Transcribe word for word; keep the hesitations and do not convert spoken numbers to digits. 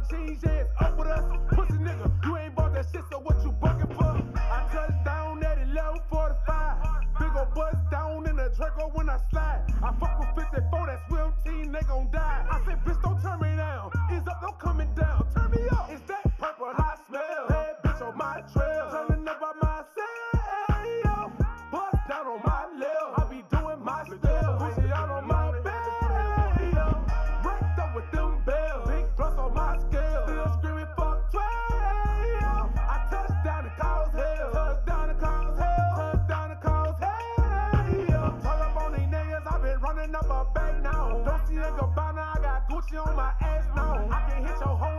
change ass up with us. Pussy nigga, you ain't bought that shit, so what you bucking for? I touched down at eleven forty-five. Big ol' buzz down in the Draco when I slide. I fuck with fifty-four, that swim team, they gon' die. I said, bitch, don't turn me down. It's up, don't coming down. Turn me up. It's that purple hot smell. Bad bitch on my trail. Turning up by myself. Buzz down on my left. I be doing my style. Pussy out on my bed. Wrecked up with them bells. Big plus on my scale. Still screaming fuck twelve. I touched down and cause hell. Touch down and cause hell. Touch down and cause hell. Talk up on these niggas. I been running up a bag now. Don't see a Gabbana. I got Gucci on my ass now. I can hit your whole